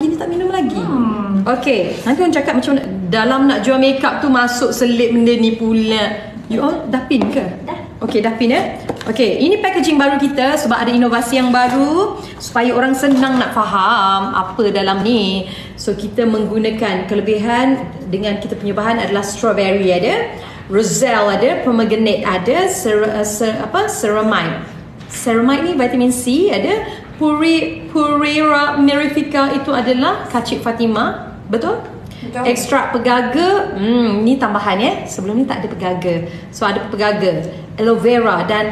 lagi, ni tak minum lagi. Okay, nanti orang cakap macam dalam nak jual makeup tu masuk selip benda ni pula. You all dah pin ke? Dah. Okay, dah pin ya. Okay, ini packaging baru kita sebab ada inovasi yang baru supaya orang senang nak faham apa dalam ni. So kita menggunakan kelebihan dengan kita punya bahan adalah strawberry ada, roselle ada, pomegranate ada, ceramide. Ceramide ni vitamin C ada, Purira mirifica itu adalah kacip Fatima, betul? Betul. Ekstrak pegaga, ni tambahan ya. Sebelum ni tak ada pegaga. So ada pegaga, aloe vera dan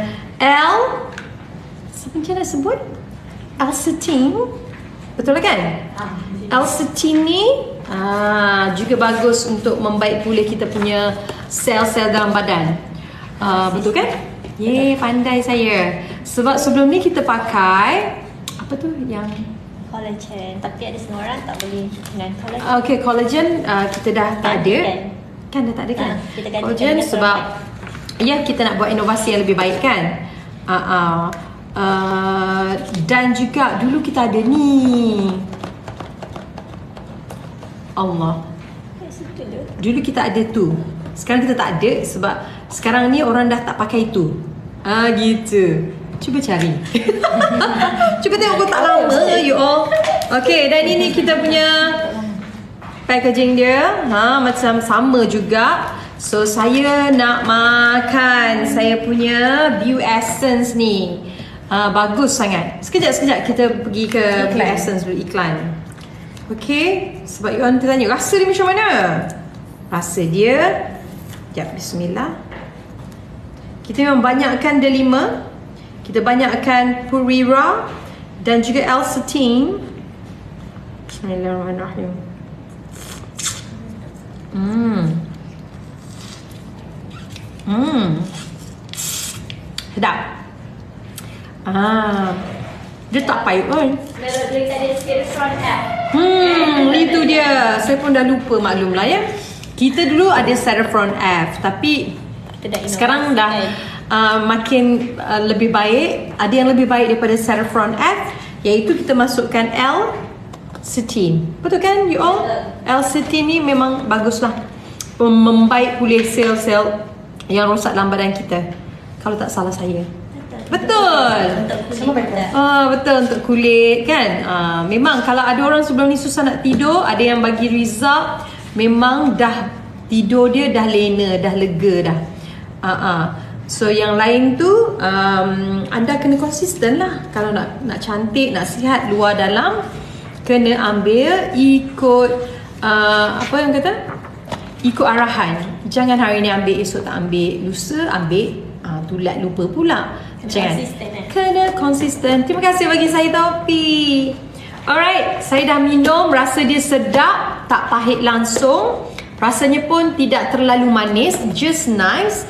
siapa macam nak sebut? L-citin. Betul kan? L-citin ni juga bagus untuk membaik pulih kita punya sel-sel dalam badan. Betul kan? Yeay, pandai saya. Sebab sebelum ni kita pakai apa tu yang Collagen. Tapi ada semua orang tak boleh dengan collagen. okay, collagen kita dah tak ada. Kan dah tak ada kan? Kita gantikan Collagen dengan sebab ya kita nak buat inovasi yang lebih baik kan. Dan juga dulu kita ada ni. Allah. Dulu kita ada tu. Sekarang kita tak ada sebab sekarang ni orang dah tak pakai tu. Gitu. Cuba cari. Cuba tengok aku tak lama you all. Okay, dan ini kita punya packaging dia. Macam sama juga. So saya nak makan saya punya View Essence ni. Bagus sangat. Sekejap kita pergi ke View Essence dulu iklan. Okay, sebab you orang tanya rasa dia macam mana? Rasa dia, sekejap, bismillah. Kita memang banyakkan delima. Kita banyakkan Purira dan juga L-citin. Bismillahirrahmanirrahim. Sedap. Dia tak pahit pun. Melody tadi Ceratron app. Itu dia. Saya pun dah lupa maklum lah ya. Kita dulu ada Ceratron F, tapi sekarang dah makin lebih baik. Ada yang lebih baik daripada Ceratron F, iaitu kita masukkan L-citin. Betul kan you all? L-citin ni memang baguslah membaik pulih sel-sel yang rosak dalam badan kita. Kalau tak salah saya. Betul. Betul untuk kulit kan. Memang kalau ada orang sebelum ni susah nak tidur, ada yang bagi result memang dah tidur dia dah lena, dah lega dah. So yang lain tu anda kena konsisten lah. Kalau nak cantik, nak sihat luar dalam, kena ambil ikut apa yang kata? Ikut arahan. Jangan hari ni ambil, esok tak ambil, lusa ambil, tulat lupa pula. Jangan. Kena konsisten. Terima kasih bagi saya Topi. Alright, saya dah minum, rasa dia sedap, tak pahit langsung. Rasanya pun tidak terlalu manis, just nice.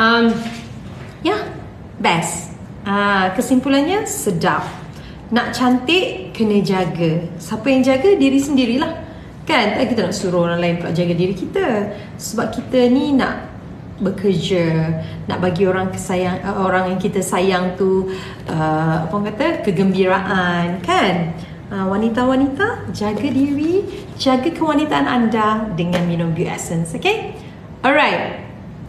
Best. Kesimpulannya sedap. Nak cantik kena jaga. Siapa yang jaga? Diri sendirilah. Kan? Tak kita nak suruh orang lain pula jaga diri kita. Sebab kita ni nak bekerja, nak bagi orang yang kita sayang tu apa orang kata, kegembiraan kan. Wanita-wanita, jaga diri, jaga kewanitaan anda dengan minum View Essence, okay? Alright.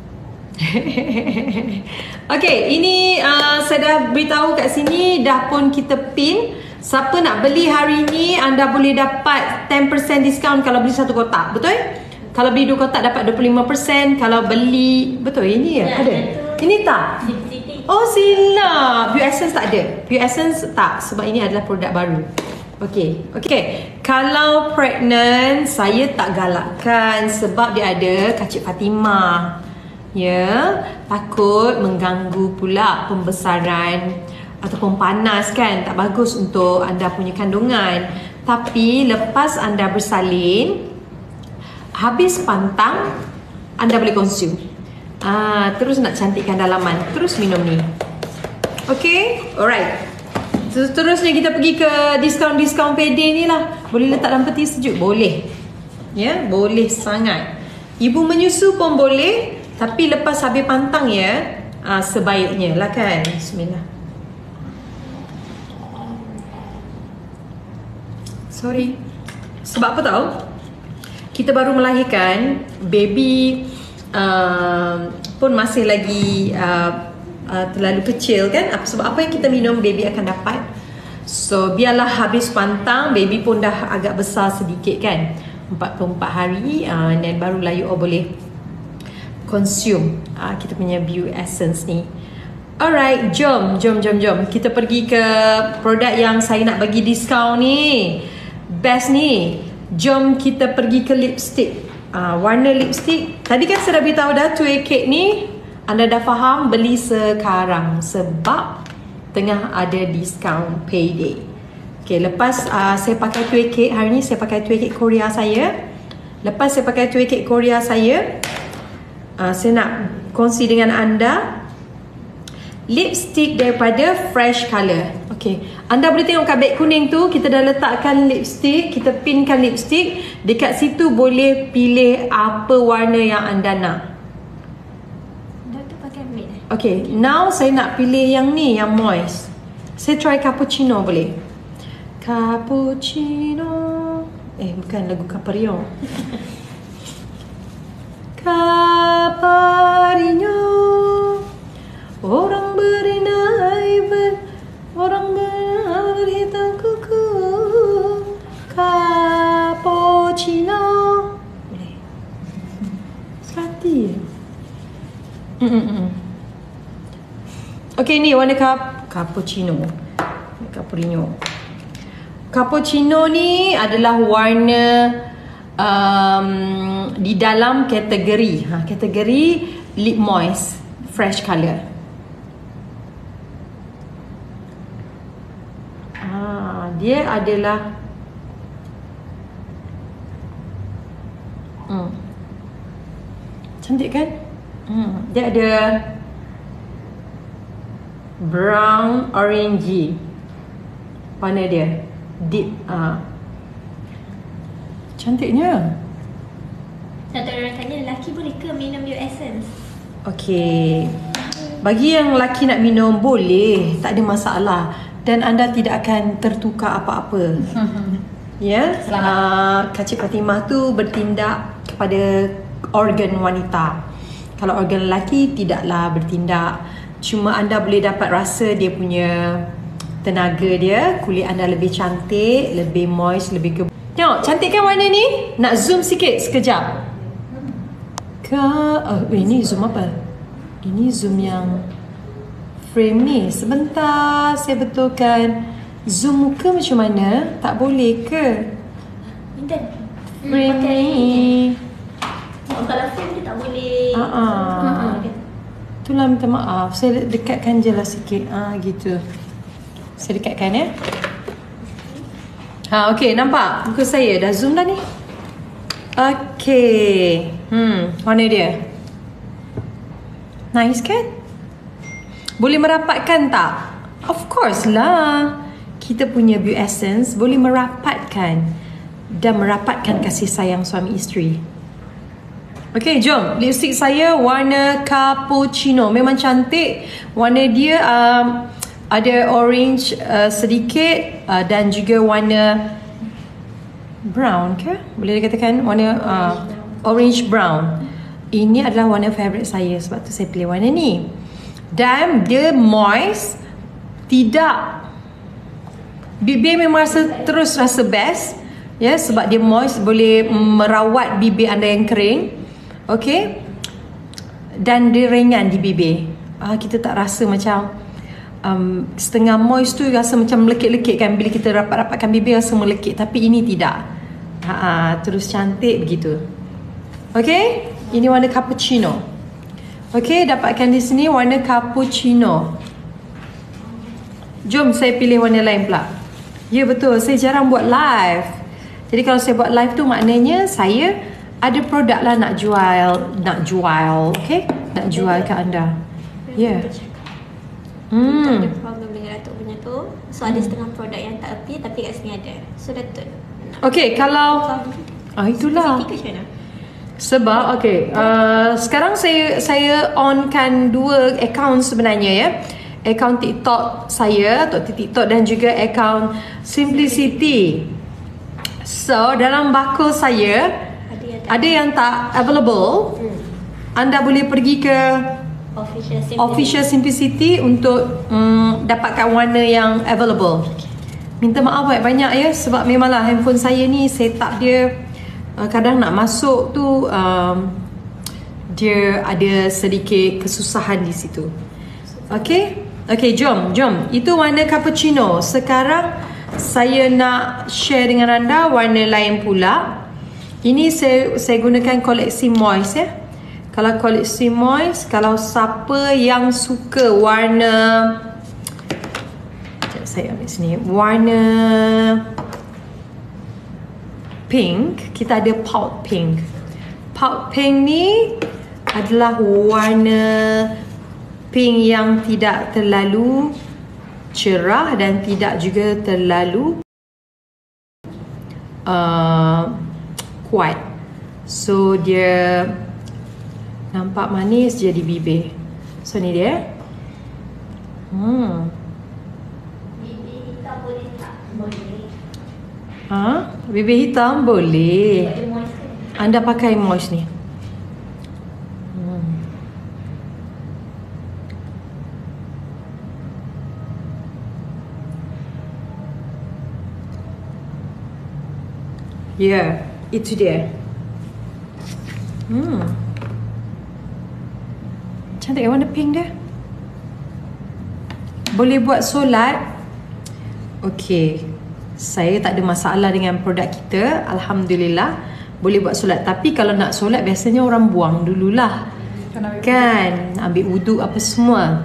Okay, ini saya dah beritahu kat sini, dah pun kita pin. Siapa nak beli hari ni, anda boleh dapat 10% diskaun kalau beli satu kotak, betul? Kalau beli 2 kotak dapat 25%. Kalau beli, betul ini ya? Ada? Ini tak? Oh silap. View Essence tak ada. View Essence tak, sebab ini adalah produk baru. Okay. Kalau pregnant, saya tak galakkan sebab dia ada kacip Fatima. Ya, takut mengganggu pula pembesaran ataupun panas kan. Tak bagus untuk anda punya kandungan. Tapi lepas anda bersalin, habis pantang, anda boleh consume. Terus nak cantikkan dalaman, terus minum ni. Okay, alright. Seterusnya kita pergi ke diskaun-diskaun pede ni lah. Boleh letak dalam peti sejuk? Boleh. Ya, boleh sangat. Ibu menyusu pun boleh, tapi lepas habis pantang ya, sebaiknya lah kan. Bismillah. Sorry. Sebab apa tahu? Kita baru melahirkan, baby pun masih lagi terlalu kecil kan. Sebab apa yang kita minum, baby akan dapat. So biarlah habis pantang, baby pun dah agak besar sedikit kan, 44 hari, dan barulah you all boleh consume kita punya View Essence ni. Alright, jom kita pergi ke produk yang saya nak bagi diskaun ni. Best ni. Jom kita pergi ke lipstick. Warna lipstick, tadi kan saya dah beritahu dah, 2AK ni anda dah faham beli sekarang sebab tengah ada diskaun payday. Okay, lepas saya pakai 2AK, hari ni saya pakai 2AK Korea saya. Lepas saya pakai 2AK Korea saya nak kongsi dengan anda lipstick daripada Fresh Colour. Okay, anda boleh tengok kat beg kuning tu, kita dah letakkan lipstick, kita pinkan lipstick. Dekat situ boleh pilih apa warna yang anda nak. Dah tu pakai matte. Okay, now saya nak pilih yang ni, yang moist. Saya try cappuccino boleh? Cappuccino. Bukan lagu Caprino. Caprino. Orang berinai orang berhitam kuku. Cappuccino. Boleh. Sekati. Okay, ni warna cappuccino. Cappuccino ni adalah warna di dalam kategori lip moist Fresh Colour. Dia adalah cantik kan? Dia ada brown orangey. Warna dia deep. Cantiknya. Satu orang tanya, lelaki boleh ke minum View Essence? Okay, bagi yang lelaki nak minum boleh, tak ada masalah. Dan anda tidak akan tertukar apa-apa. Ya, Kacik Fatimah tu bertindak kepada organ wanita. Kalau organ lelaki tidaklah bertindak. Cuma anda boleh dapat rasa dia punya tenaga dia, kulit anda lebih cantik, lebih moist, lebih tengok, cantik kan warna ni? Nak zoom sikit sekejap. Ini zoom apa? Ini zoom yang frame ni. Sebentar, saya betulkan. Zoom muka macam mana? Tak boleh ke? Intan. Frame ni. Kalau frame dia tak boleh. Itulah, minta maaf. Saya dekatkan je lah sikit. Gitu. Saya dekatkan ya. Okay, nampak muka saya dah zoom dah ni. Okay. Warna dia nice kan? Boleh merapatkan tak? Of course lah. Kita punya View Essence boleh merapatkan dan merapatkan kasih sayang suami isteri. Okay, jom. Lipstick saya warna cappuccino. Memang cantik. Warna dia ada orange sedikit dan juga warna brown ke? Boleh dikatakan warna orange brown. Ini adalah warna favourite saya, sebab tu saya pilih warna ni. Dan dia moist. Tidak, bibir memang terus rasa best. Ya, sebab dia moist, boleh merawat bibir anda yang kering. Okay. Dan dia ringan di bibir. Kita tak rasa macam setengah moist tu rasa macam melekit-lekit kan. Bila kita rapat-rapatkan bibir rasa melekit. Tapi ini tidak. Terus cantik begitu. Okay. Ini warna cappuccino. Okay, dapatkan di sini warna cappuccino. Jom saya pilih warna lain pula. Ya betul, saya jarang buat live. Jadi kalau saya buat live tu maknanya saya ada produk lah nak jual. Okay, nak jual ke anda. Ya. Tak ada problem dengan Datuk punya tu. So ada setengah produk yang tak apply, tapi kat sini ada. So Datuk. Okay, kalau itulah. Sebab sekarang saya onkan 2 akaun sebenarnya ya. Akaun TikTok saya, TikTok dan juga akaun Simplicity. So dalam bakul saya ada yang tak available. Anda boleh pergi ke Official Simplicity untuk dapatkan warna yang available. Minta maaf banyak-banyak ya, sebab memanglah handphone saya ni setup dia kadang nak masuk tu dia ada sedikit kesusahan di situ. Okay, jom. Itu warna cappuccino. Sekarang saya nak share dengan anda warna lain pula. Ini saya gunakan koleksi Moist ya. Kalau koleksi Moist, kalau siapa yang suka warna, saya ambil sini, warna pink, kita ada Pout Pink. Pout Pink ni adalah warna pink yang tidak terlalu cerah dan tidak juga terlalu kuat. So dia nampak manis je di bibir. So ni dia. Bibir hitam boleh tak? Boleh. Bibir hitam boleh. Anda pakai Moist ni. Ya, itu dia. Cantik warna pink dia. Boleh buat solat. Okey, saya tak ada masalah dengan produk kita, alhamdulillah. Boleh buat solat. Tapi kalau nak solat biasanya orang buang dululah, kan, ambil wuduk apa semua.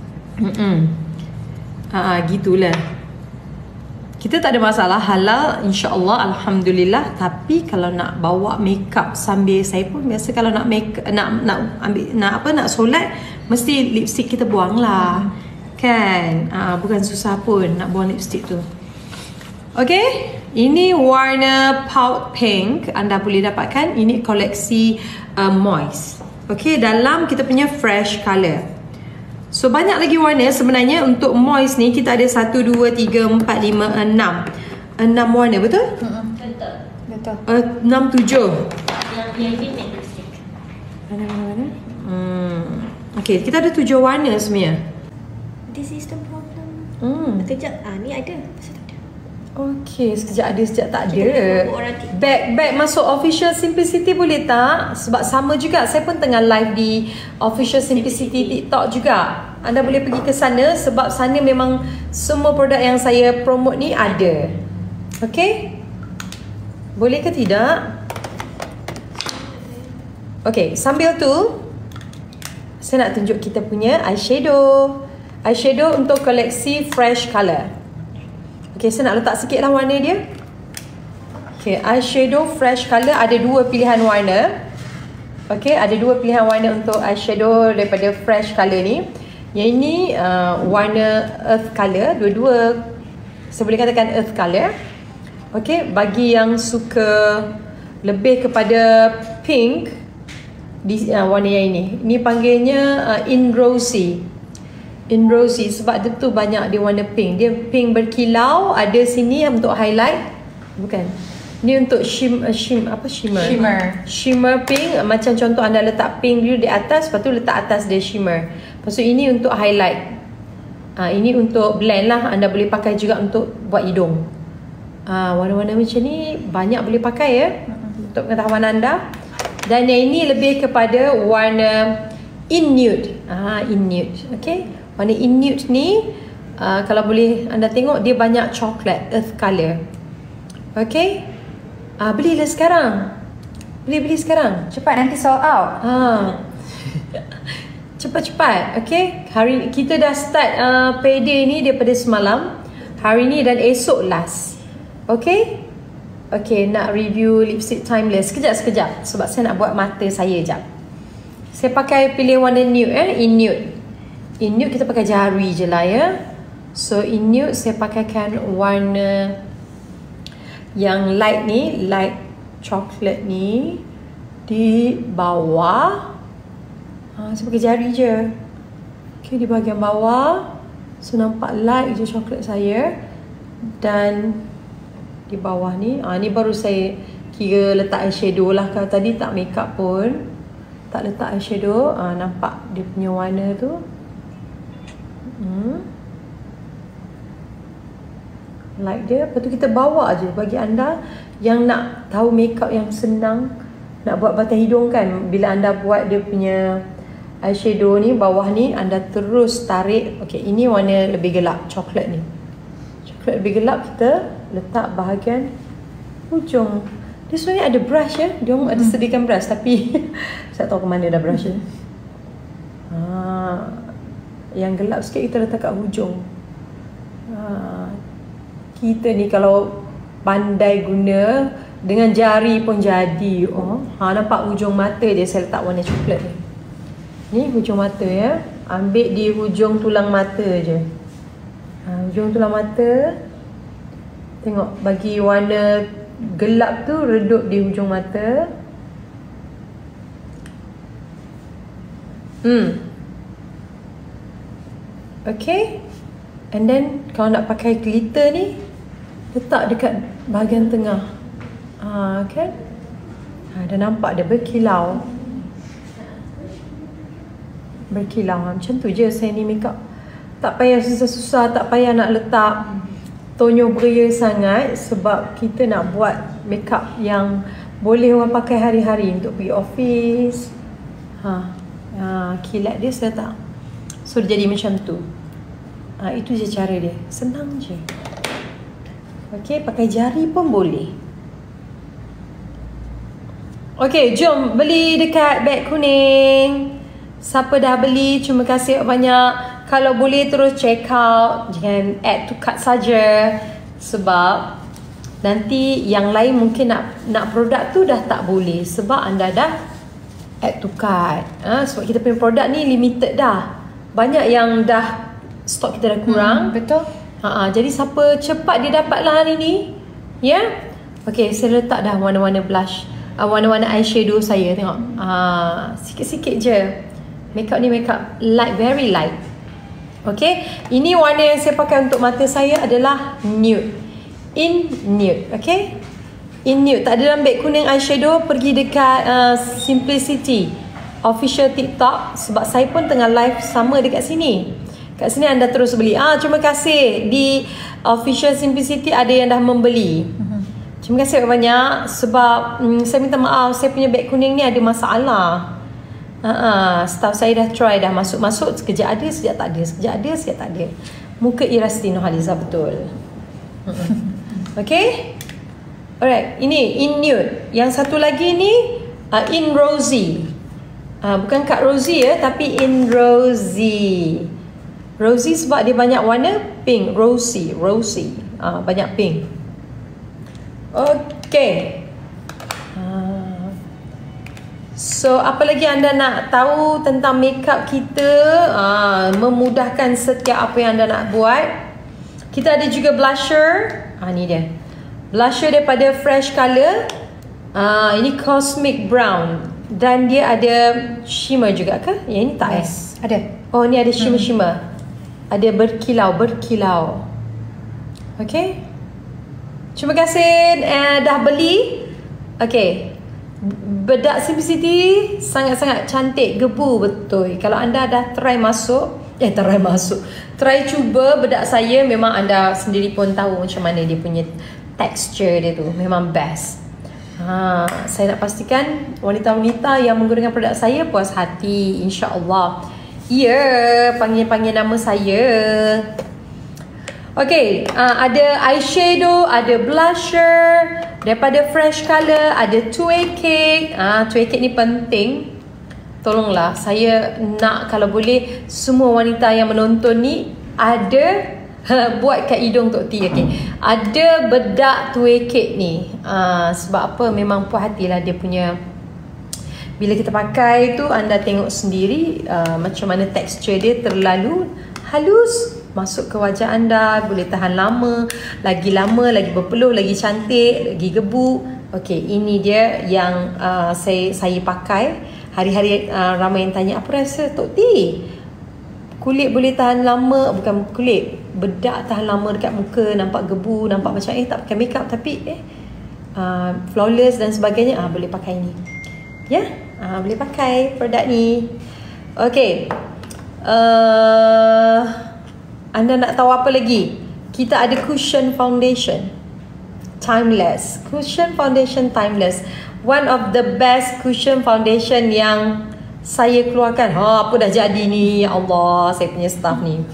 Gitulah. Kita tak ada masalah, halal insya-Allah, alhamdulillah. Tapi kalau nak bawa makeup sambil, saya pun biasa kalau nak nak solat mesti lipstick kita buang lah. Kan? Bukan susah pun nak buang lipstick tu. Okay, ini warna Pout Pink. Anda boleh dapatkan, ini koleksi Moist. Okay, dalam kita punya fresh colour. So banyak lagi warna sebenarnya. Untuk Moist ni kita ada 1, 2, 3, 4, 5, 6 warna, betul? Betul. 6, 7. Yang ini matte lipstick. Mana? Okay, kita ada 7 warna sebenarnya. This is the problem. Sekejap, ni ada. Pasal tak ada. Okay, sekejap ada, sekejap tak ada. Orang Bag masuk Official Simplicity boleh tak? Sebab sama juga, saya pun tengah live di Official Simplicity TikTok juga. Anda boleh pergi ke sana sebab sana memang semua produk yang saya promote ni ada. Okay? Boleh ke tidak? Okay, sambil tu saya nak tunjuk kita punya eyeshadow. Eyeshadow untuk koleksi Fresh Colour. Okay, saya nak letak sikit lah warna dia. Okay, eyeshadow Fresh Colour ada 2 pilihan warna. Okay, ada 2 pilihan warna untuk eyeshadow daripada Fresh Colour ni. Yang ini warna Earth Colour. Dua-dua saya boleh katakan Earth Colour. Okay, bagi yang suka lebih kepada pink, warna yang ini. Ini panggilnya In Rosy. In Rosy sebab dia tu banyak dia warna pink. Dia pink berkilau. Ada sini untuk highlight. Bukan. Ni untuk shimmer. Shimmer pink. Macam contoh anda letak pink dulu di atas, lepas tu letak atas dia shimmer. Lepas tu ini untuk highlight. Ini untuk blend lah. Anda boleh pakai juga untuk buat hidung. Warna-warna macam ni banyak boleh pakai ya. Untuk pengetahuan anda. Dan yang ini lebih kepada warna In Nude. In Nude. Okay. Warna In Nude ni kalau boleh anda tengok, dia banyak coklat, earth colour. Okay. Belilah sekarang. Beli sekarang. Cepat, nanti sold out. Cepat-cepat. Okay. Hari kita dah start payday ni daripada semalam. Hari ni dan esok last. Okay. Okay, nak review lipstick Timeless. Sekejap. Sebab saya nak buat mata saya jap. Saya pakai pilih warna nude In Nude. In Nude kita pakai jari je lah ya. So In Nude saya pakaikan warna yang light ni, light coklat ni di bawah. Saya pakai jari je. Okay, di bahagian bawah. So nampak light je coklat saya. Dan di bawah ni. Ni baru saya kira letak eyeshadow lah. Kalau tadi tak makeup pun, tak letak eyeshadow, nampak dia punya warna tu. Like dia. Lepas tu kita bawa je. Bagi anda yang nak tahu makeup yang senang, nak buat batang hidung kan, bila anda buat dia punya eyeshadow ni, bawah ni anda terus tarik. Okay, ini warna lebih gelap, coklat ni. Coklat lebih gelap, kita letak bahagian hujung. Dia sebenarnya ada brush ya. Dia ada sediakan brush, tapi saya tahu ke mana dah brush ni. Yang gelap sikit kita letak kat hujung. Kita ni kalau pandai guna, dengan jari pun jadi. Nampak hujung mata dia, saya letak warna coklat ni. Ni hujung mata ya. Ambil di hujung tulang mata je. Hujung tulang mata. Tengok, bagi warna gelap tu redup di hujung mata. Okay. And then kalau nak pakai glitter ni, letak dekat bahagian tengah. Kan? Dah nampak dia berkilau. Macam tu je saya ni makeup. Tak payah susah-susah, tak payah nak letak tonyo beria sangat, sebab kita nak buat makeup yang boleh orang pakai hari-hari untuk pergi office. Kilat dia saya tak. So dia jadi macam tu. Itu je cara dia. Senang je. Okay, pakai jari pun boleh. Okay, jom beli dekat beg kuning. Siapa dah beli, terima kasih banyak. Kalau boleh terus check out, jangan add to cart saja, sebab nanti yang lain mungkin nak produk tu dah tak boleh sebab anda dah add to cart. Sebab kita punya produk ni limited dah. Banyak yang dah stok kita dah kurang. Betul. Jadi siapa cepat dia dapat lah hari ni. Ya. Okay, saya letak dah warna-warna blush, warna-warna eyeshadow saya. Tengok. Sikit-sikit je. Makeup ni makeup light, very light. Okay, ini warna yang saya pakai untuk mata saya adalah nude. In nude, okay. In nude, tak ada dalam beg kuning eyeshadow. Pergi dekat Simplicity official TikTok, sebab saya pun tengah live sama dekat sini. Kat sini anda terus beli. Terima kasih, di official Simplicity ada yang dah membeli. Terima kasih banyak. Sebab saya minta maaf, saya punya beg kuning ni ada masalah. Staff saya dah try, dah masuk-masuk, sekejap ada, sekejap tak ada, sekejap ada, sekejap tak ada. Muka Irasti Nurhaliza betul. Okay. Alright, ini in nude. Yang satu lagi ni in rosy. Bukan Kak Rosie ya, tapi in rosy. Rosy sebab dia banyak warna pink. Rosy. Banyak pink. Okay. So, apa lagi anda nak tahu tentang makeup kita, memudahkan setiap apa yang anda nak buat. Kita ada juga blusher. Ni dia. Blusher daripada Fresh Color. Ini Cosmic Brown. Dan dia ada shimmer juga ke? Yang ini tak ada. Oh, ni ada shimmer-shimmer. Ada berkilau. Okay. Terima kasih dah beli. Okay. Bedak Simplicity sangat-sangat cantik, gebu betul. Kalau anda dah try cuba bedak saya, memang anda sendiri pun tahu macam mana dia punya texture dia tu. Memang best. Saya nak pastikan wanita-wanita yang menggunakan produk saya puas hati, insya-Allah. Ya, panggil nama saya. Okay, ada eyeshadow, ada blusher daripada Fresh Color, ada Tway Cake. Tway Cake ni penting. Tolonglah, saya nak kalau boleh semua wanita yang menonton ni ada buat kat hidung Tok T. Okay, ada bedak Tway Cake ni. Sebab apa, memang puas hatilah dia punya. Bila kita pakai tu, anda tengok sendiri macam mana tekstur dia, terlalu halus, masuk ke wajah anda, boleh tahan lama, lagi berpeluh, lagi cantik, lagi gebu. Okey, ini dia yang saya pakai hari-hari. Ramai yang tanya, apa rasa Tok T? Kulit boleh tahan lama, bukan kulit, bedak tahan lama dekat muka, nampak gebu, nampak macam tak pakai makeup tapi flawless dan sebagainya, boleh pakai ni. Ya, boleh pakai produk ni. Okay, anda nak tahu apa lagi? Kita ada cushion foundation timeless. Cushion foundation timeless, one of the best cushion foundation yang saya keluarkan. Apa dah jadi ni, ya Allah, saya punya staff ni.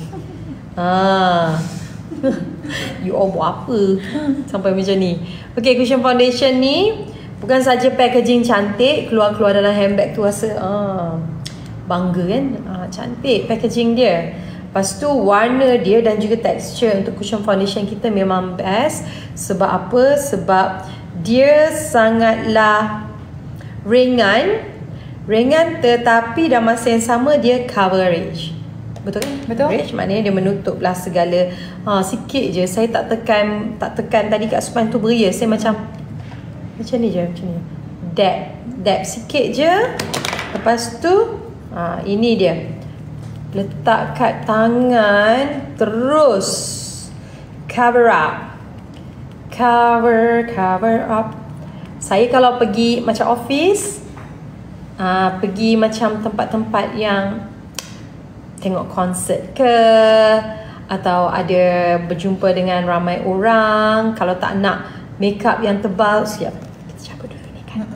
You all buat apa sampai macam ni? Okay, cushion foundation ni bukan saja packaging cantik, keluar-keluar dalam handbag tu rasa bangga kan. Cantik packaging dia. Lepas tu warna dia dan juga tekstur untuk cushion foundation kita memang best. Sebab apa? Sebab dia sangatlah ringan tetapi dalam masa yang sama dia coverage. Betul kan? Betul. Coverage maknanya dia menutuplah segala. Sikit je saya tak tekan tadi kat spine tu beria. Saya macam ni je, macam ni. Dab sikit je. Lepas tu ini dia. Letak kat tangan, terus cover up. Cover up. Saya kalau pergi macam office, pergi macam tempat-tempat yang tengok konsert ke, atau ada berjumpa dengan ramai orang, kalau tak nak makeup yang tebal, siap. Kita cabut dulu ni kan.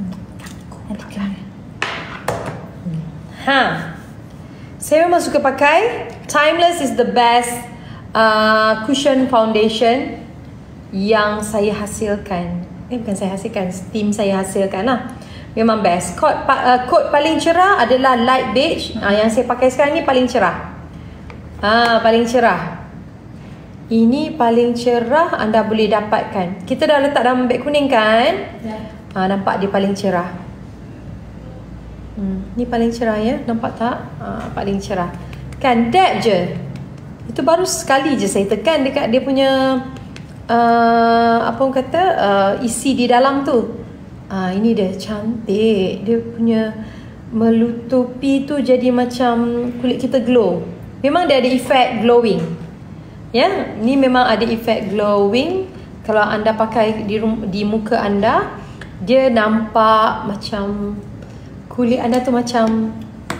Saya memang suka pakai. Timeless is the best cushion foundation yang saya hasilkan. Bukan saya hasilkan, tim saya hasilkan lah. Memang best. Coat paling cerah adalah light beige. Yang saya pakai sekarang ni paling cerah. Paling cerah. Ini paling cerah anda boleh dapatkan. Kita dah letak dalam beg kuning kan? Nampak dia paling cerah. Ni paling cerah ya. Nampak tak? Paling cerah. Kan dab je. Itu baru sekali je saya tekan dekat dia punya apa orang kata isi di dalam tu. Ini dia cantik. Dia punya melutupi tu jadi macam kulit kita glow. Memang dia ada efek glowing. Ya, ni memang ada efek glowing. Kalau anda pakai di muka anda, dia nampak macam kulit anda tu macam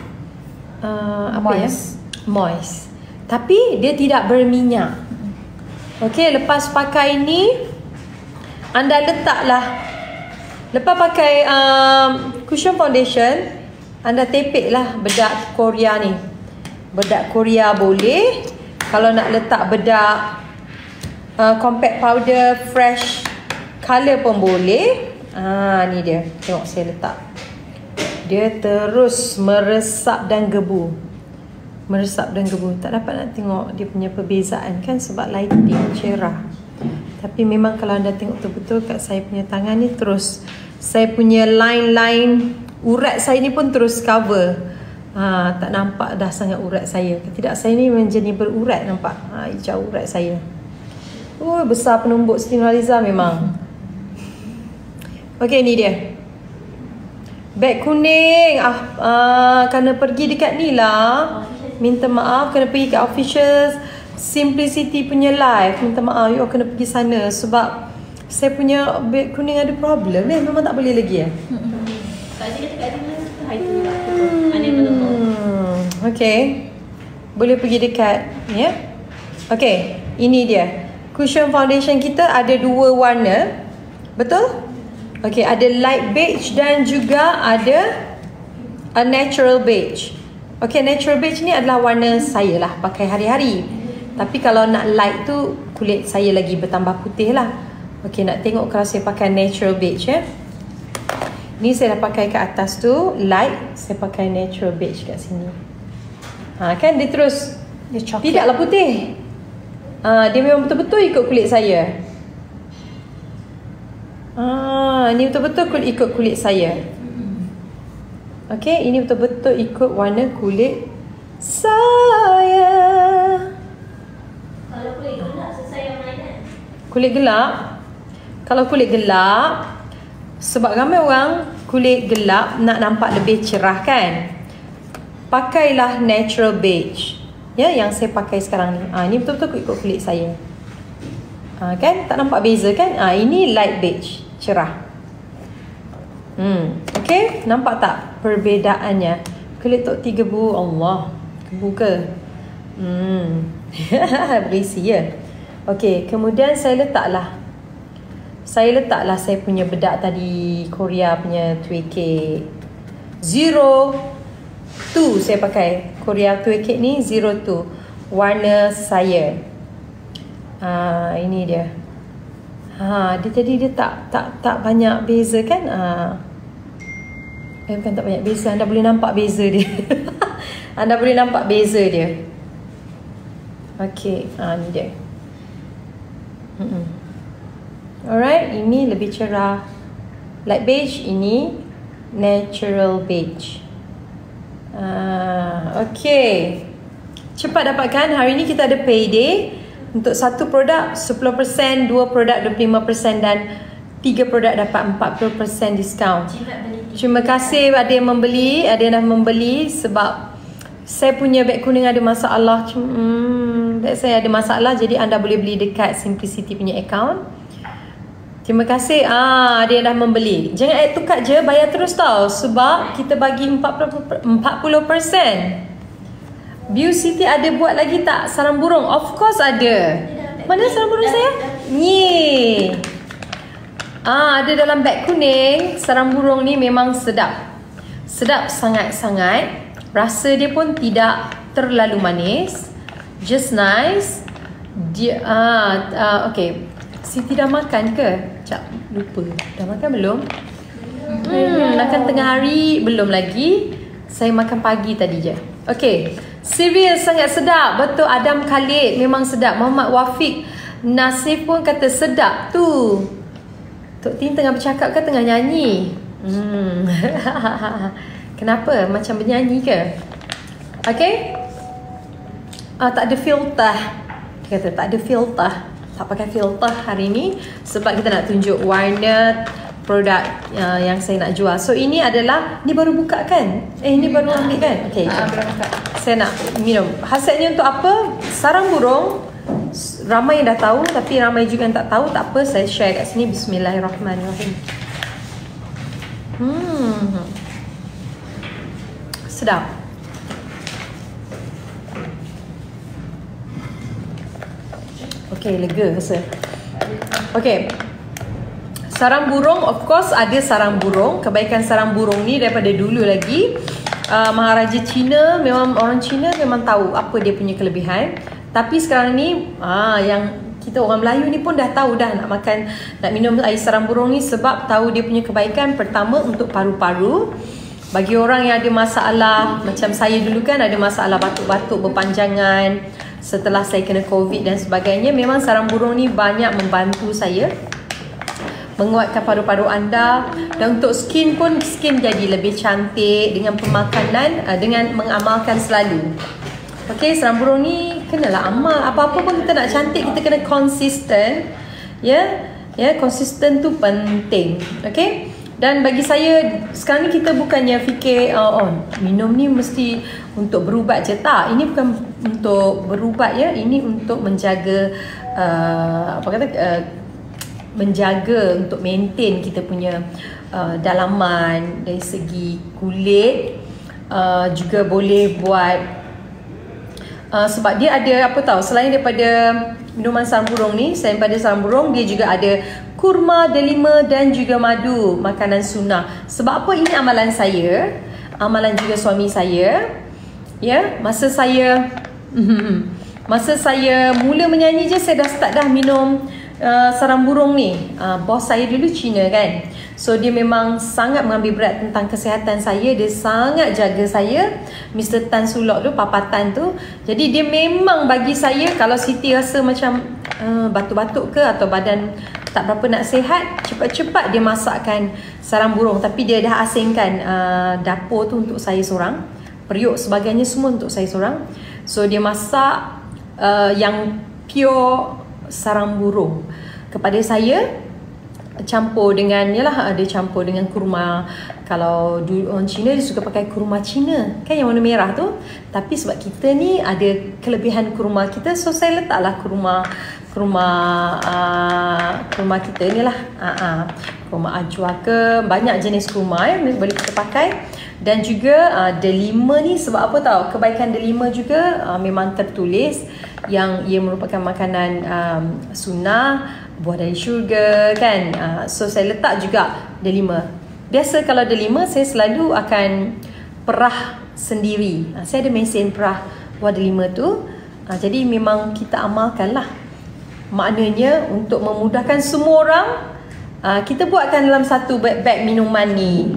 moist. Tapi dia tidak berminyak. Okey, lepas pakai ni anda letaklah. Lepas pakai cushion foundation, anda tepeklah bedak Korea ni. Bedak Korea boleh. Kalau nak letak bedak compact powder fresh color pun boleh. Ni dia. Tengok saya letak. Dia terus meresap dan gebu. Tak dapat nak tengok dia punya perbezaan kan, sebab lighting cerah. Tapi memang kalau anda tengok betul-betul kat saya punya tangan ni, terus saya punya line-line urat saya ni pun terus cover. Tak nampak dah sangat urat saya. Tidak, saya ni menjadi berurat, nampak? Hijau urat saya. Besar penumbuk Siti Nurhaliza memang. Okey, ni dia. Beg kuning. Kena pergi dekat ni lah. Minta maaf, kena pergi kat official Simplicity punya live. Minta maaf, you kena pergi sana. Sebab saya punya beg kuning ada problem ni. Memang tak boleh lagi Okay, boleh pergi dekat ya. Okay, ini dia cushion foundation kita. Ada dua warna. Betul? Okay, ada light beige dan juga ada a natural beige. Okay, natural beige ni adalah warna saya lah, pakai hari-hari. Tapi kalau nak light tu, kulit saya lagi bertambah putih lah. Okay, nak tengok kalau saya pakai natural beige ya. Ni saya dah pakai kat atas tu light, saya pakai natural beige kat sini. Kan dia terus dia tidaklah putih. Dia memang betul-betul ikut kulit saya. Ni betul-betul ikut kulit saya. Okay, ini betul-betul ikut warna kulit saya. Kalau kulit gelap, saya mainan. Kulit gelap? Kalau kulit gelap, sebab ramai orang kulit gelap nak nampak lebih cerah kan? Pakailah natural beige. Ya, yang saya pakai sekarang ni. Ini betul-betul ikut kulit saya. Kan? Tak nampak beza kan? Ini light beige, cerah. Okay, nampak tak perbedaannya? Kulit Tok 3 Bu, Allah, kebu ke? Berisi ya. Okay, kemudian saya letaklah saya punya bedak tadi, Korea punya Twig Cake 02 saya pakai. Korea Twig Cake ni 02 warna saya. Ini dia. Dia tadi dia tak banyak beza kan? Bukan tak banyak beza, anda boleh nampak beza dia. Anda boleh nampak beza dia. Okey, ni dia. Alright, ini lebih cerah. Light beige, ini natural beige. Okey. Cepat dapatkan. Hari ni kita ada payday. Untuk satu produk 10%, dua produk 25% dan 3 produk dapat 40% diskaun. Terima kasih ada yang membeli, ada yang dah membeli sebab saya punya beg kuning ada masalah. Beg saya ada masalah, jadi anda boleh beli dekat Simplicity punya account. Terima kasih. Ada yang dah membeli. Jangan tukar je, bayar terus tau. Sebab kita bagi 40%. View City ada buat lagi tak sarang burung? Of course ada. Mana sarang burung saya? Ni. Ada dalam beg kuning. Sarang burung ni memang sedap. Sedap sangat-sangat. Rasa dia pun tidak terlalu manis. Just nice. Dia okay. Siti dah makan ke? Sekejap, lupa. Dah makan belum? Makan tengah hari belum lagi. Saya makan pagi tadi je. Okay. Serius sangat sedap. Betul, Adam Khalid memang sedap. Muhammad Wafiq Nasif pun kata sedap tu. Tok Tin tengah bercakap ke tengah nyanyi? Kenapa? Macam bernyanyi ke? Okay. Tak ada filter. Dia kata tak ada filter. Tak pakai filter hari ni sebab kita nak tunjuk warna produk yang saya nak jual. So ini adalah, ni baru buka kan? Ni baru ambil kan? Okay, saya nak minum. Hasilnya untuk apa? Sarang burung. Ramai yang dah tahu tapi ramai juga yang tak tahu. Tak apa, saya share kat sini. Bismillahirrahmanirrahim. Sedap. Okay, lega rasa. Okay. Sarang burung, of course ada sarang burung. Kebaikan sarang burung ni daripada dulu lagi. Maharaja Cina, memang orang Cina memang tahu apa dia punya kelebihan. Tapi sekarang ni yang kita orang Melayu ni pun dah tahu dah nak makan, nak minum air sarang burung ni sebab tahu dia punya kebaikan. Pertama untuk paru-paru. Bagi orang yang ada masalah, macam saya dulu kan ada masalah batuk-batuk berpanjangan setelah saya kena COVID dan sebagainya, memang sarang burung ni banyak membantu saya menguatkan paru-paru anda. Dan untuk skin pun, skin jadi lebih cantik dengan pemakanan, dengan mengamalkan selalu. Okay, sarang burung ni kenalah amal. Apa-apa pun kita nak cantik, kita kena konsisten. Ya, konsisten tu penting. Okay. Dan bagi saya sekarang ni kita bukannya fikir minum ni mesti untuk berubat je. Tak, ini bukan untuk berubat ya. Ini untuk menjaga menjaga untuk maintain kita punya dalaman dari segi kulit. Juga boleh buat sebab dia ada apa tahu, selain daripada minuman sarang burung ni, selain daripada sarang burung, dia juga ada kurma, delima dan juga madu, makanan sunnah. Sebab apa? Ini amalan saya, amalan juga suami saya. Ya, masa saya mula menyanyi je, saya dah start dah minum sarang burung ni. Bos saya dulu Cina kan. So dia memang sangat mengambil berat tentang kesihatan saya. Dia sangat jaga saya, Mr. Tan Sulok tu, Papa Tan tu. Jadi dia memang bagi saya, kalau Siti rasa macam batuk-batuk ke atau badan tak berapa nak sihat, cepat-cepat dia masakkan sarang burung. Tapi dia dah asingkan dapur tu untuk saya seorang, periuk sebagainya semua untuk saya seorang. So dia masak yang pure sarang burung kepada saya. campur dengan, yalah, dia campur dengan kurma. Kalau orang Cina dia suka pakai kurma Cina kan, yang warna merah tu. Tapi sebab kita ni ada kelebihan kurma kita, so saya letaklah kurma kita ni lah, kurma ajwa ke, banyak jenis kurma boleh kita pakai. Dan juga delima ni sebab apa tahu, kebaikan delima juga memang tertulis yang ia merupakan makanan sunnah, buah dari syurga kan. So saya letak juga delima. Biasa kalau delima saya selalu akan perah sendiri. Saya ada mesin perah buah delima tu. Jadi memang kita amalkan lah. Maknanya untuk memudahkan semua orang, kita buatkan dalam satu beg minuman ni.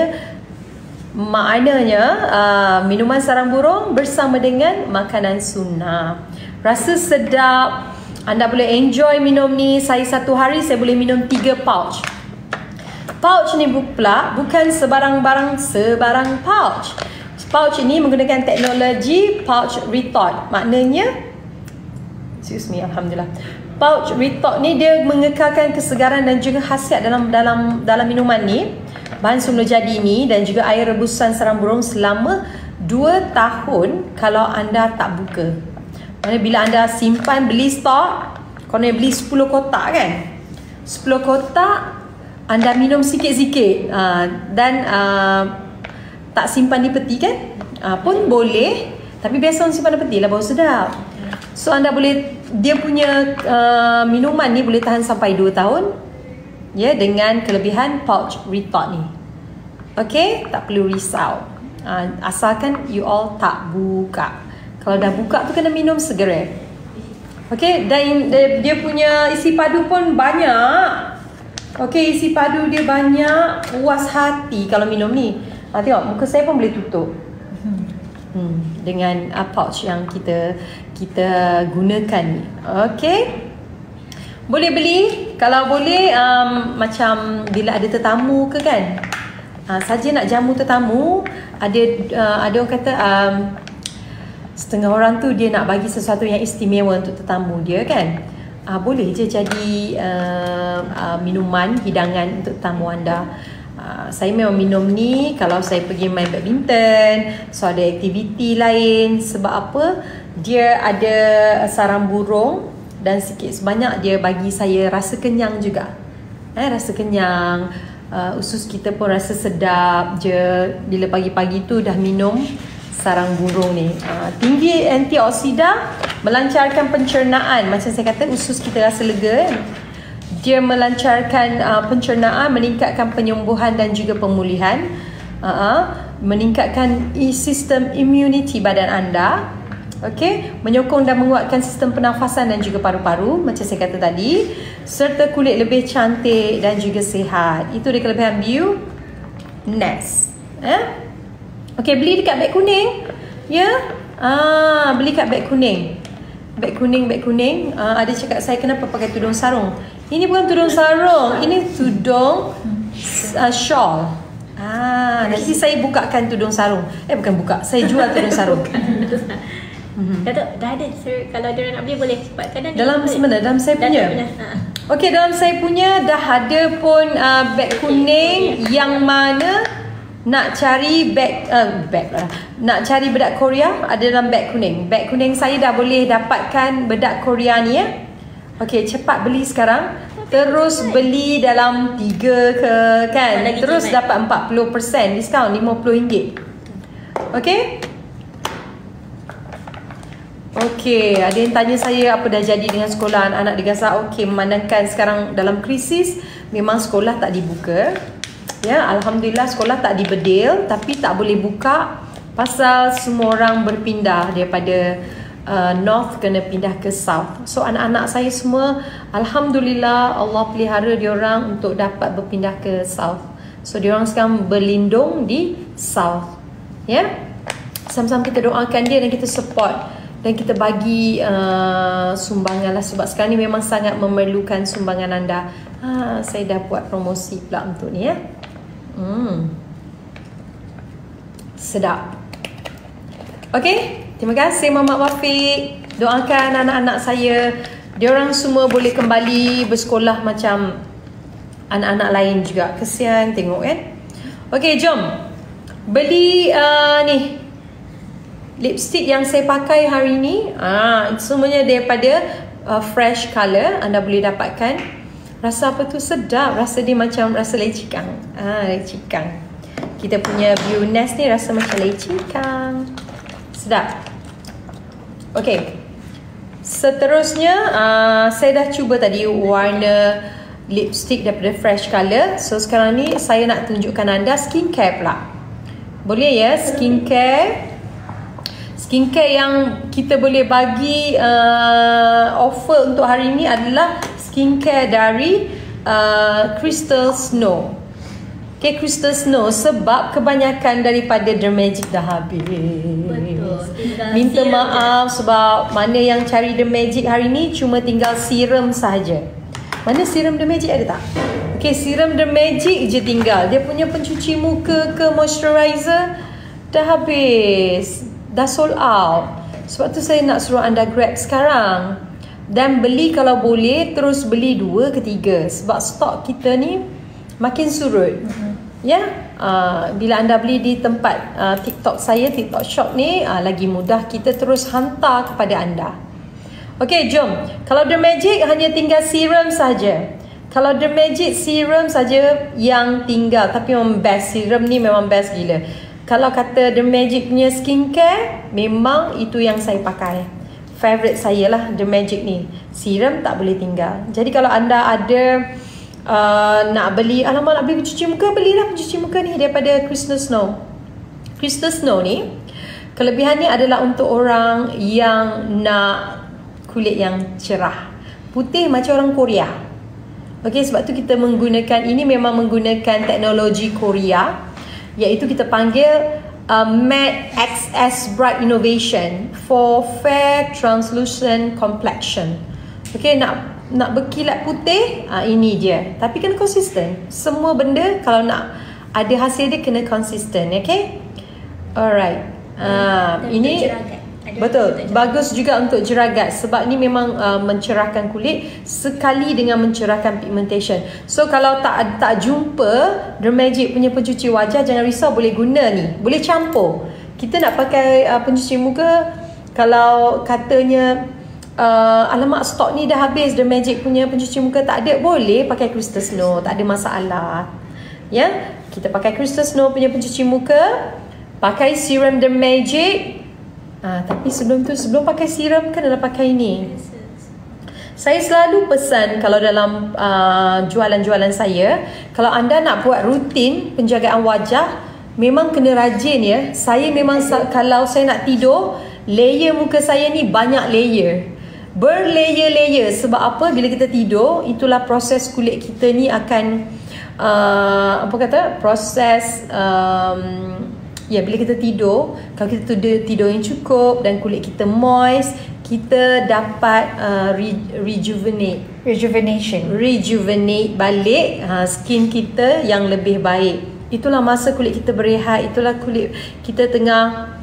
Maknanya minuman sarang burung bersama dengan makanan sunnah. Rasa sedap. Anda boleh enjoy minum ni. Saya satu hari saya boleh minum 3 pouch. Pouch ni pula bukan sebarang pouch. Pouch ini menggunakan teknologi pouch retort. Maknanya, excuse me, alhamdulillah. Pouch retort ni dia mengekalkan kesegaran dan juga khasiat dalam minuman ni. Bahan semula jadi ni dan juga air rebusan sarang burung selama 2 tahun kalau anda tak buka. Maksudnya bila anda simpan, beli stok, korang beli 10 kotak kan, 10 kotak anda minum sikit-sikit, dan tak simpan di peti kan, pun boleh. Tapi biasa orang simpan di peti lah, bau sedap. So anda boleh, dia punya minuman ni boleh tahan sampai 2 tahun ya, dengan kelebihan pouch retort ni. Okay, tak perlu risau, asalkan you all tak buka. Kalau dah buka tu kena minum segera. Okay, dan dia punya isi padu pun banyak. Okay, isi padu dia banyak, puas hati kalau minum ni. Tengok, muka saya pun boleh tutup dengan pouch yang kita gunakan ni. Okay, boleh beli. Kalau boleh, macam bila ada tetamu ke kan, saja nak jamu tetamu, ada orang kata setengah orang tu dia nak bagi sesuatu yang istimewa untuk tetamu dia kan, boleh je jadi minuman hidangan untuk tetamu anda. Saya memang minum ni kalau saya pergi main badminton, so ada aktiviti lain. Sebab apa? Dia ada sarang burung dan sikit sebanyak dia bagi saya rasa kenyang juga. Rasa kenyang, usus kita pun rasa sedap je bila pagi-pagi tu dah minum sarang burung ni. Tinggi antioksidan, melancarkan pencernaan. Macam saya kata, usus kita rasa lega kan. Dia melancarkan pencernaan, meningkatkan penyembuhan dan juga pemulihan, meningkatkan sistem immunity badan anda. Okay, menyokong dan menguatkan sistem pernafasan dan juga paru-paru macam saya kata tadi, serta kulit lebih cantik dan juga sihat. Itu dia kelebihan Biu Nest. Okay, beli dekat beg kuning. Ya, beli kat beg kuning. Beg kuning. Ada cakap saya kenapa pakai tudung sarung. Ini bukan tudung sarung, ini tudung shawl. Nanti saya bukakan tudung sarung. Bukan buka, saya jual tudung sarung. Datuk, dah ada kalau dia nak beli boleh cepatkan. Dalam saya punya. Okey, dalam saya punya dah ada pun beg kuning yang mana nak cari nak cari bedak Korea ada dalam beg kuning. Beg kuning saya dah boleh dapatkan bedak Korea ni ya. Okey, cepat beli sekarang. Terus beli dalam 3 ke kan. Terus dapat 40% diskaun, RM50. Okey. Okey, ada yang tanya saya apa dah jadi dengan sekolah anak-anak di Gaza. Okey, memandangkan sekarang dalam krisis, memang sekolah tak dibuka. Ya, alhamdulillah sekolah tak dibedil, tapi tak boleh buka pasal semua orang berpindah daripada north kena pindah ke south. So anak-anak saya semua alhamdulillah Allah pelihara diorang untuk dapat berpindah ke south. So diorang sekarang berlindung di south. Ya. Sama-sama kita doakan dia dan kita support dan kita bagi sumbangan lah, sebab sekarang ni memang sangat memerlukan sumbangan anda. Saya dah buat promosi pula untuk ni ya. Sedap. Okey, terima kasih Mamak Wafiq. Doakan anak-anak saya, diorang semua boleh kembali bersekolah macam anak-anak lain juga. Kesian tengok kan. Okay, jom beli ni lipstick yang saya pakai hari ni. Semuanya daripada Fresh Colour. Anda boleh dapatkan. Rasa apa tu? Sedap. Rasa dia macam rasa lecikang. Lecikang. Kita punya Beauness ni rasa macam lecikang. Sedap. Okay, seterusnya saya dah cuba tadi warna lipstick daripada Fresh Colour. So sekarang ni saya nak tunjukkan anda skincare pula. Boleh ya? Skincare yang kita boleh bagi offer untuk hari ni adalah skincare dari Crystal Snow. Okay, Crystal Snow, sebab kebanyakan daripada Dermagic dah habis. Betul. Minta maaf sebab mana yang cari Dermagic hari ni cuma tinggal serum sahaja. Mana serum Dermagic ada tak? Okay, serum Dermagic je tinggal. Dia punya pencuci muka ke moisturizer dah habis. Dah sold out. Sebab tu saya nak suruh anda grab sekarang. Dan beli kalau boleh, terus beli 2 ke 3. Sebab stok kita ni makin surut. Ya, bila anda beli di tempat TikTok saya, TikTok Shop ni, lagi mudah kita terus hantar kepada anda. Okey, jom. Kalau Dermagic hanya tinggal serum saja. Kalau Dermagic serum saja yang tinggal, tapi memang best. Serum ni memang best gila. Kalau kata Dermagic punya skincare, memang itu yang saya pakai. Favorite saya lah Dermagic ni. Serum tak boleh tinggal. Jadi kalau anda ada nak beli, alamak nak beli pencuci muka, belilah pencuci muka ni daripada Crystal Snow. Crystal Snow ni kelebihannya adalah untuk orang yang nak kulit yang cerah, putih macam orang Korea. Okey, sebab tu kita menggunakan, ini memang menggunakan teknologi Korea, iaitu kita panggil Matte XS Bright Innovation for Fair Translucent Complexion. Okey, nak berkilat putih, ini dia. Tapi kena konsisten. Semua benda kalau nak ada hasil dia kena konsisten, okay? Alright. Ini betul. Bagus juga untuk jeragat sebab ni memang mencerahkan kulit sekali dengan mencerahkan pigmentation. So kalau tak jumpa Dermagic punya pencuci wajah, jangan risau, boleh guna ni. Boleh campur. Kita nak pakai pencuci muka, kalau katanya alamak stok ni dah habis, Dermagic punya pencuci muka tak ada, boleh pakai Crystal Snow, tak ada masalah. Ya, kita pakai Crystal Snow punya pencuci muka, pakai serum Dermagic. Tapi sebelum pakai serum kan adalah pakai ni. Saya selalu pesan kalau dalam jualan-jualan saya, kalau anda nak buat rutin penjagaan wajah, memang kena rajin ya. Saya memang kalau saya nak tidur, layer muka saya ni banyak layer. Berlayer-layer. Sebab apa? Bila kita tidur, itulah proses kulit kita ni akan proses bila kita tidur, kalau kita tidur yang cukup dan kulit kita moist, kita dapat rejuvenate balik skin kita yang lebih baik. Itulah masa kulit kita berehat, itulah kulit kita tengah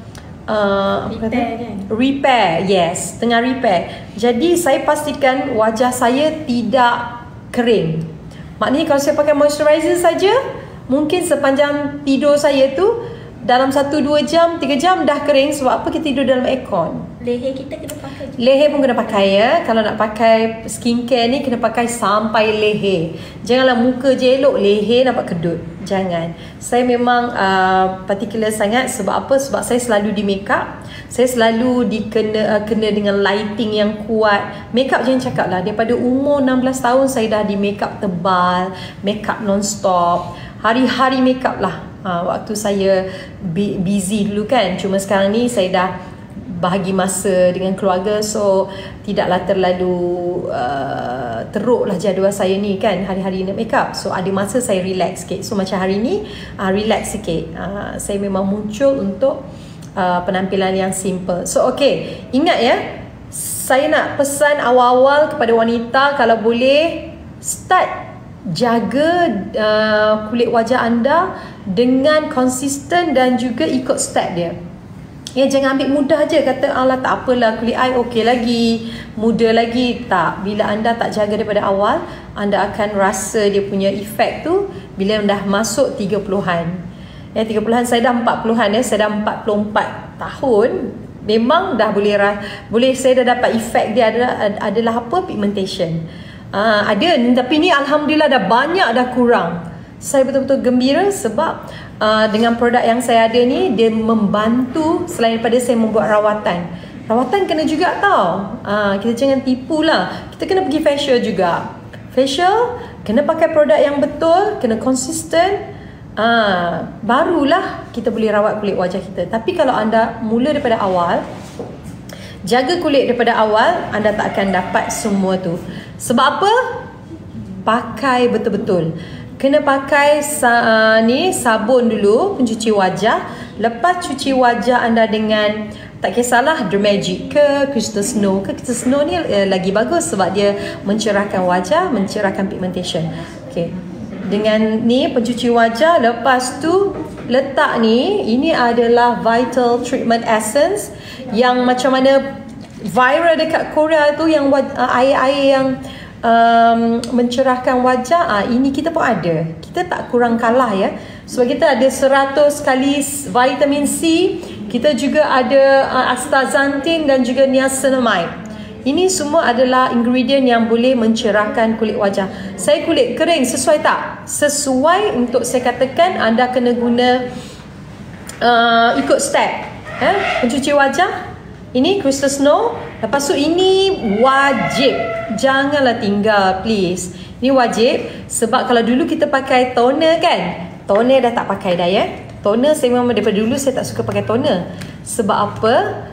repair, yes, tengah repair. Jadi saya pastikan wajah saya tidak kering. Maknanya kalau saya pakai moisturizer saja, mungkin sepanjang tidur saya tu dalam 1-2 jam, 3 jam dah kering. Sebab apa? Kita tidur dalam aircon. Leher kita kena pakai juga. Leher pun kena pakai ya. Kalau nak pakai skincare ni, kena pakai sampai leher. Janganlah muka je elok, leher nampak kedut. Jangan. Saya memang particular sangat. Sebab apa? Sebab saya selalu di make up. Saya selalu kena dengan lighting yang kuat. Make up jangan cakap lah. Daripada umur 16 tahun saya dah di make up tebal, make up non-stop. Hari-hari make up lah. Waktu saya busy dulu kan. Cuma sekarang ni saya dah bahagi masa dengan keluarga, so tidaklah terlalu teruk lah jadual saya ni kan, hari-hari nak make up. So ada masa saya relax sikit. So macam hari ni relax sikit. Saya memang muncul untuk penampilan yang simple. So okay, ingat ya, saya nak pesan awal-awal kepada wanita, kalau boleh start jaga kulit wajah anda dengan konsisten dan juga ikut step dia. Ya, jangan ambil mudah je kata alah tak apalah, kulit I okey lagi, muda lagi. Tak, bila anda tak jaga daripada awal, anda akan rasa dia punya efek tu bila dah masuk 30-an. Ya, 30-an, saya dah 40-an ya, saya dah 44 tahun. Memang dah boleh saya dah dapat efek dia adalah apa? Pigmentation. Ada, tapi ni alhamdulillah dah banyak dah kurang. Saya betul-betul gembira sebab dengan produk yang saya ada ni, dia membantu selain daripada saya membuat rawatan. Rawatan kena juga tau. Kita jangan tipu lah. Kita kena pergi facial juga. Facial kena pakai produk yang betul, kena konsisten. Barulah kita boleh rawat kulit wajah kita. Tapi kalau anda mula daripada awal, jaga kulit daripada awal, anda tak akan dapat semua tu. Sebab apa? Pakai betul-betul. Kena pakai sabun dulu, pencuci wajah. Lepas cuci wajah anda dengan, tak kisahlah Dermagic ke Crystal Snow ke. Crystal Snow ni lagi bagus sebab dia mencerahkan wajah, mencerahkan pigmentation. Okay, dengan ni pencuci wajah. Lepas tu letak ni, ini adalah Vital Treatment Essence yang macam mana viral dekat Korea tu, yang air-air yang mencerahkan wajah. Ini kita pun ada. Kita tak kurang kalah ya. Sebab kita ada 100 kali vitamin C. Kita juga ada astaxanthin dan juga niacinamide. Ini semua adalah ingredient yang boleh mencerahkan kulit wajah. Saya kulit kering, sesuai tak? Sesuai. Untuk saya katakan anda kena guna ikut step. Pencuci wajah, ini Crystal Snow. Lepas tu ini wajib, janganlah tinggal please. Ini wajib. Sebab kalau dulu kita pakai toner kan, toner dah tak pakai dah ya. Toner saya memang daripada dulu saya tak suka pakai toner. Sebab apa?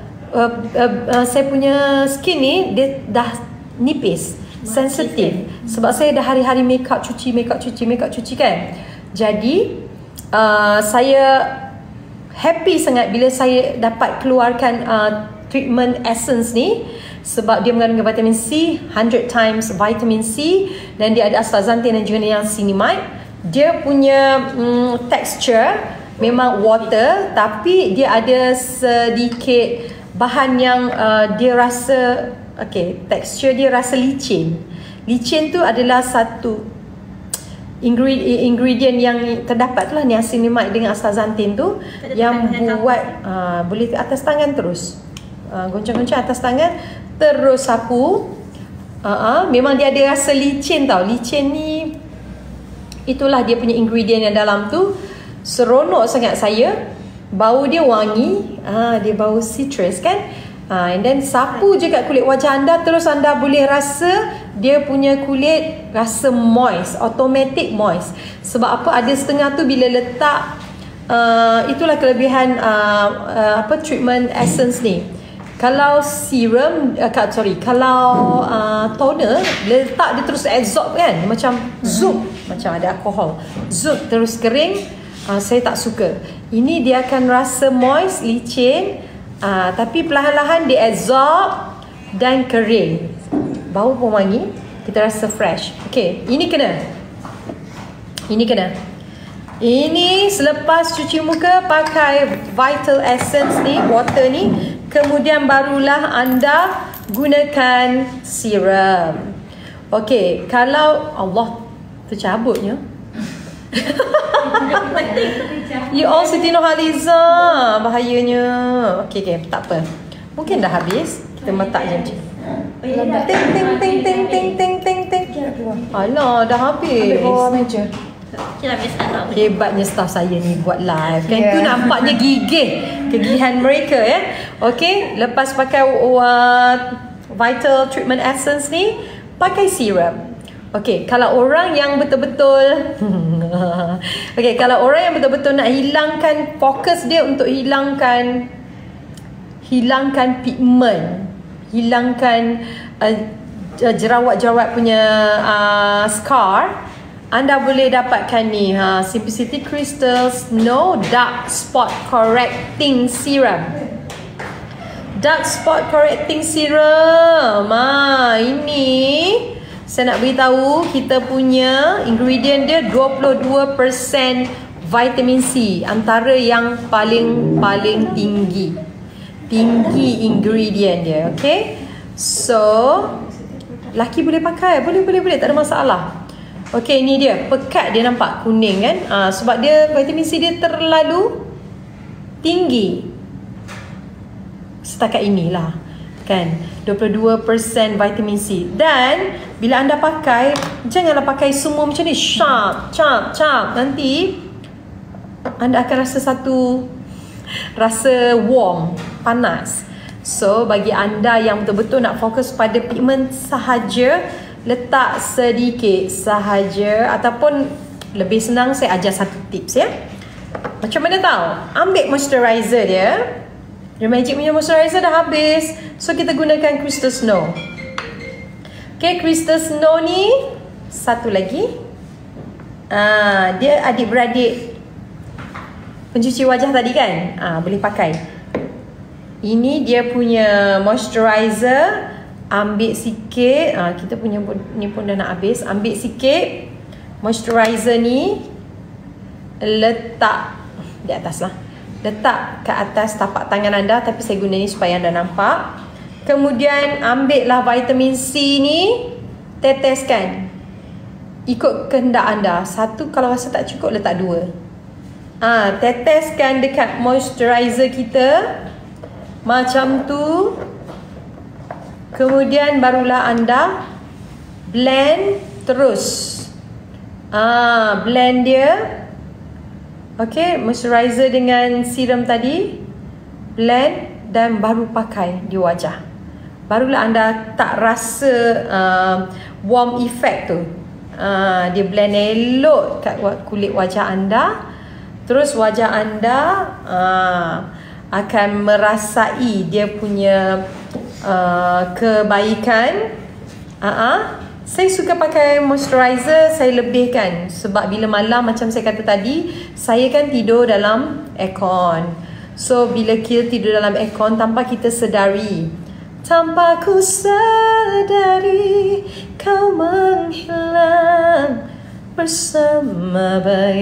Saya punya skin ni dia dah nipis, sensitif. Sebab saya dah hari-hari make up cuci kan. Jadi saya happy sangat bila saya dapat keluarkan treatment essence ni. Sebab dia mengandung vitamin C, 100 times vitamin C, dan dia ada astaxanthin dan juga niacinamide. Dia punya texture memang water, tapi dia ada sedikit bahan yang dia rasa, texture dia rasa licin. Licin tu adalah satu ingredient yang terdapat lah, niacinamide dengan astaxanthin tu, yang buat boleh ke atas tangan terus. Goncang-goncang atas tangan, terus sapu. Memang dia ada rasa licin tau. Licin ni, itulah dia punya ingredient yang dalam tu. Seronok sangat saya. Bau dia wangi, dia bau citrus kan. And then sapu je kat kulit wajah anda, terus anda boleh rasa dia punya kulit rasa moist, automatic moist. Sebab apa? Ada setengah tu bila letak, itulah kelebihan treatment essence ni. Kalau serum, kalau toner, letak dia terus absorb kan, macam zoom, macam ada alkohol, zoom terus kering. Saya tak suka. Ini dia akan rasa moist, licin, tapi perlahan-lahan dia absorb dan kering. Bau pun wangi, kita rasa fresh. Okay, ini kena. Ini selepas cuci muka pakai Vital Essence ni, water ni, kemudian barulah anda gunakan serum. Okey, kalau Allah tercabutnya. Ya Allah, Siti Nurhaliza, bahayanya. Okey, tak apa. Mungkin dah habis. Kita letak je macam. Ting. Alah, dah habis. Ambil bawah meja. Hebatnya staff saya ni buat live kan. Itu nampaknya kegigihan mereka ya. Okey, lepas pakai Vital Treatment Essence ni, pakai serum. Okey, kalau orang yang betul-betul kalau orang yang betul-betul nak hilangkan, fokus dia untuk hilangkan pigment, hilangkan jerawat-jerawat punya scar, anda boleh dapatkan ni, Simplicity Crystal Snow Dark Spot Correcting Serum. Dark Spot Correcting Serum. Ini saya nak beritahu, kita punya ingredient dia 22% vitamin C, antara yang paling tinggi. tinggi ingredient dia. Okay, so laki boleh pakai, boleh, tak ada masalah. Okay, ni dia pekat, dia nampak kuning kan, sebab dia vitamin C dia terlalu tinggi setakat inilah kan, 22% vitamin C. Dan bila anda pakai, janganlah pakai semua macam ni, cap, nanti anda akan rasa rasa warm, panas. So bagi anda yang betul-betul nak fokus pada pigment sahaja, letak sedikit sahaja, ataupun lebih senang saya ajar satu tips ya. Macam mana tahu? Ambil moisturizer dia. The Magic punya moisturizer dah habis, so kita gunakan Crystal Snow. Okay, Crystal Snow ni satu lagi, dia adik-beradik pencuci wajah tadi kan, boleh pakai. Ini dia punya moisturizer. Ambil sikit, kita punya ni pun dah nak habis. Ambil sikit moisturizer ni, letak di atas lah, letak ke atas tapak tangan anda, tapi saya guna ni supaya anda nampak. Kemudian ambil lah vitamin C ni, teteskan ikut kehendak anda. Satu, kalau rasa tak cukup letak dua. Teteskan dekat moisturizer kita macam tu. Kemudian barulah anda blend terus. Blend dia. Okay, moisturizer dengan serum tadi, blend dan baru pakai di wajah. Barulah anda tak rasa warm effect tu. Dia blend elok kat kulit wajah anda. Terus wajah anda akan merasai dia punya kebaikan. Saya suka pakai moisturizer, saya lebihkan. Sebab bila malam macam saya kata tadi, saya kan tidur dalam aircon. So bila kita tidur dalam aircon tanpa kita sedari, tanpa ku sadari, kau menghilang bersama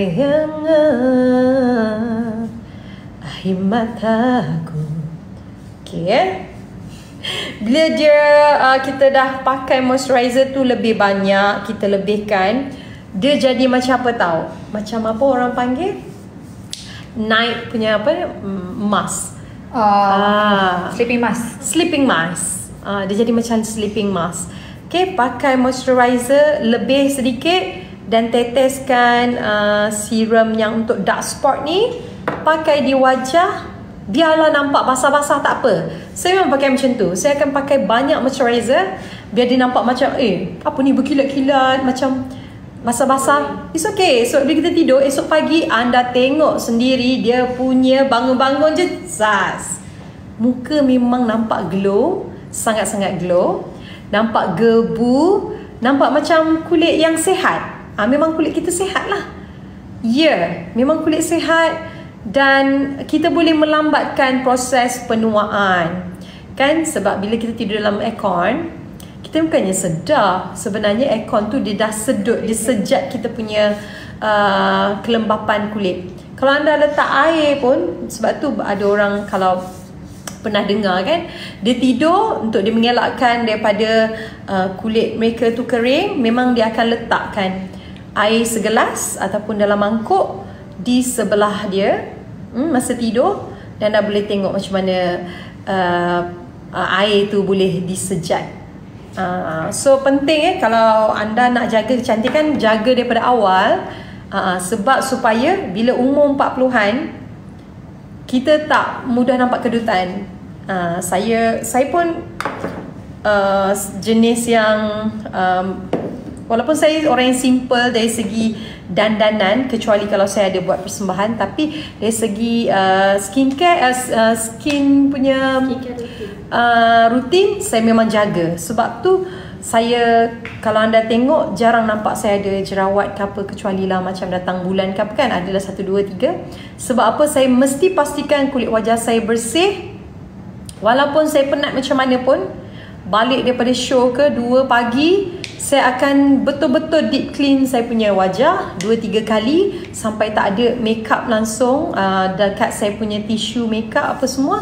bayangan air mataku. Okay, bila kita dah pakai moisturizer tu lebih banyak, kita lebihkan, dia jadi macam apa tahu? Macam apa orang panggil? Night punya apa? Mask. Sleeping mask. Sleeping mask. Dia jadi macam sleeping mask. Okay, pakai moisturizer lebih sedikit dan teteskan serum yang untuk dark spot ni, pakai di wajah. Biarlah nampak basah-basah tak apa. Saya memang pakai macam tu. Saya akan pakai banyak moisturizer biar dia nampak macam apa ni berkilat-kilat, macam basah-basah. It's okay. So bila kita tidur, esok pagi anda tengok sendiri dia punya bangun-bangun je zaz. Muka memang nampak glow, sangat-sangat glow. Nampak gebu, nampak macam kulit yang sihat. Memang kulit kita sihat lah. Memang kulit sihat. Dan kita boleh melambatkan proses penuaan kan, sebab bila kita tidur dalam aircon, kita bukannya sedar. Sebenarnya aircon tu dia dah sedut, dia sejat kita punya kelembapan kulit. Kalau anda letak air pun, sebab tu ada orang kalau pernah dengar kan, dia tidur untuk dia mengelakkan daripada kulit mereka tu kering, memang dia akan letakkan air segelas ataupun dalam mangkuk di sebelah dia masa tidur, dan anda boleh tengok macam mana air tu boleh disejat. So penting kalau anda nak jaga kecantikan, jaga daripada awal, sebab supaya bila umur 40-an kita tak mudah nampak kedutan. Saya pun jenis yang walaupun saya orang yang simple dari segi dandanan, kecuali kalau saya ada buat persembahan, tapi dari segi skincare, skin punya rutin, saya memang jaga. Sebab tu saya, kalau anda tengok, jarang nampak saya ada jerawat ke apa, kecuali lah macam datang bulan ke apa kan, adalah 1, 2, 3. Sebab apa? Saya mesti pastikan kulit wajah saya bersih. Walaupun saya penat macam mana pun, balik daripada show ke 2 pagi, saya akan betul-betul deep clean saya punya wajah 2-3 kali sampai tak ada makeup langsung dekat saya punya tisu makeup apa semua.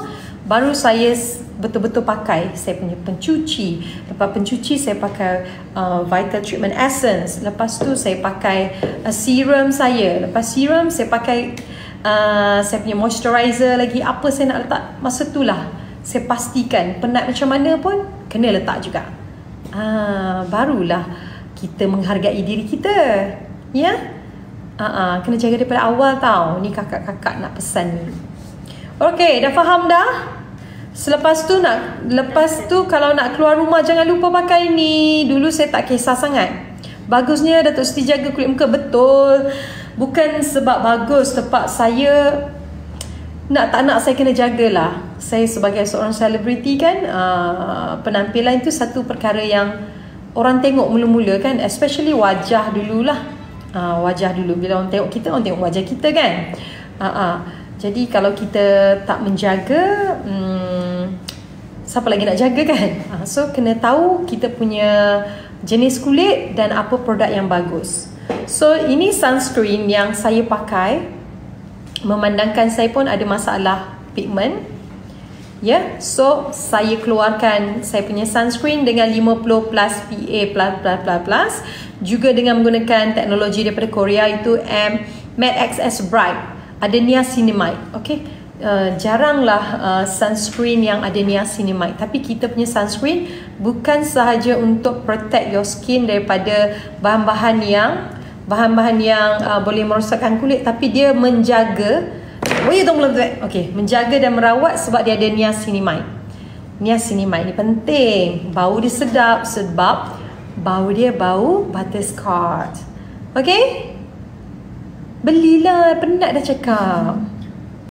baru saya betul-betul pakai saya punya pencuci. Lepas pencuci saya pakai Vital Treatment Essence. Lepas tu saya pakai serum saya. Lepas serum saya pakai saya punya moisturizer lagi. Apa saya nak letak masa tu lah saya pastikan penat macam mana pun kena letak juga. Barulah kita menghargai diri kita. Ya? Kena jaga daripada awal tau. Ni kakak-kakak nak pesan ni. Okey, dah faham dah? Lepas tu kalau nak keluar rumah jangan lupa pakai ni. Dulu saya tak kisah sangat. Bagusnya Datuk Siti jaga kulit muka betul. Bukan sebab bagus, sebab saya tak nak saya kena jagalah. Saya sebagai seorang selebriti kan, penampilan itu satu perkara yang orang tengok mula-mula kan, especially wajah dululah. Wajah dulu, bila orang tengok kita, orang tengok wajah kita kan. Jadi kalau kita tak menjaga, siapa lagi nak jaga kan? So kena tahu kita punya jenis kulit dan apa produk yang bagus. So ini sunscreen yang saya pakai, memandangkan saya pun ada masalah pigment. Ya, so saya keluarkan saya punya sunscreen dengan 50 plus PA++++, juga dengan menggunakan teknologi daripada Korea, itu Matte XS Bright. Ada niacinamide. Okay, jaranglah sunscreen yang ada niacinamide. Tapi kita punya sunscreen bukan sahaja untuk protect your skin daripada bahan-bahan yang boleh merosakkan kulit, tapi dia menjaga menjaga dan merawat sebab dia ada niacinamide. Niacinamide ni penting. Bau dia sedap sebab bau dia bau butterscotch. Okay, belilah, penat dah cakap.